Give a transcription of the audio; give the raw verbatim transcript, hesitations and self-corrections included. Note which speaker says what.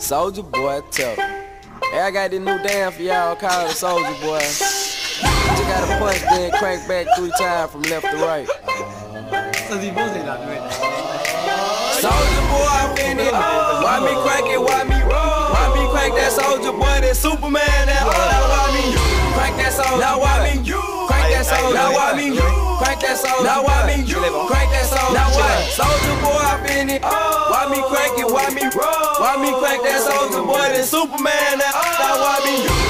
Speaker 1: Soldier Boy, tell. Hey, I got this new dance for y'all called the Soldier Boy. Just gotta punch, then crank back three times from left to right.
Speaker 2: Ça c'est bon, c'est là, ouais.
Speaker 1: Soldier Boy, I'm in it. Why me crank it? Why me roll? Why me crank that Soldier Boy? That Superman, that all that. Why me crank that Soldier? Now why me crank that Soldier? Now why me crank that Soldier? Now why me crank that Soldier? Now what? Soldier Boy, I'm in it. Why me crank it? Why me roll? Why me crank that Soldier Boy? That Superman, that all that. Why me